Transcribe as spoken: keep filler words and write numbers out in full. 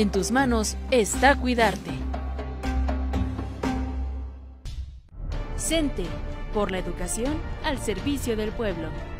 En tus manos está cuidarte. CENTE, por la educación al servicio del pueblo.